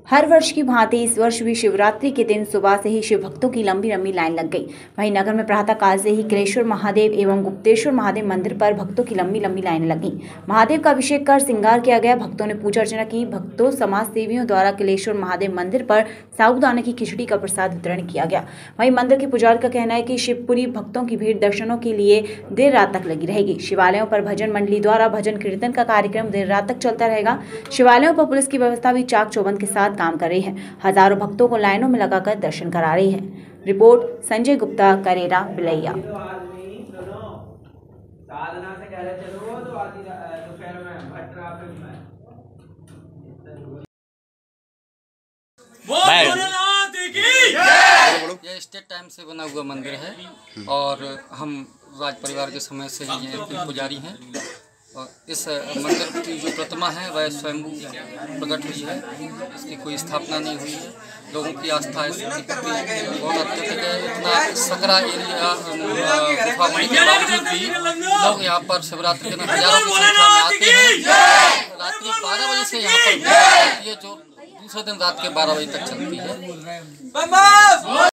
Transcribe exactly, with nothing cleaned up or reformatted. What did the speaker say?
हर वर्ष की भांति इस वर्ष भी शिवरात्रि के दिन सुबह से ही शिव भक्तों की लंबी लंबी लाइन लग गई। वहीं नगर में प्रातः काल से ही किलेश्वर महादेव एवं गुप्तेश्वर महादेव मंदिर पर भक्तों की लंबी लंबी लाइनें लगी। महादेव का अभिषेक कर श्रृंगार किया गया। भक्तों ने पूजा अर्चना की। भक्तों समाज सेवियों द्वारा किलेश्वर महादेव मंदिर पर साबूदाने की खिचड़ी का प्रसाद वितरण किया गया। वहीं मंदिर के पुजारी का कहना है कि शिवपुरी भक्तों की भीड़ दर्शनों के लिए देर रात तक लगी रहेगी। शिवालयों पर भजन मंडली द्वारा भजन कीर्तन का कार्यक्रम देर रात तक चलता रहेगा। शिवालयों पर पुलिस की व्यवस्था भी चाक चौबंद के साथ काम कर रही है। हजारों भक्तों को लाइनों में लगाकर दर्शन करा रही है। रिपोर्ट संजय गुप्ता, करेरा, बिलैया। यह स्टेट टाइम से बना हुआ मंदिर है और हम राज परिवार के समय से ही ये पुजारी हैं। और इस मंदिर की जो प्रतिमा है वह स्वयंभू प्रकट हुई है। इसकी कोई स्थापना नहीं हुई है। लोगों की आस्था इसके प्रति बहुत अत्यधिक है। इतना सकरा एरिया गुफा होने के बावजूद भी लोग यहाँ पर शिवरात्रि के दिन हजारों की संख्या में आते हैं। रात्रि बारह बजे से यहाँ पर भीड़ रहती है, जो दूसरे दिन रात के बारह बजे तक चलती है।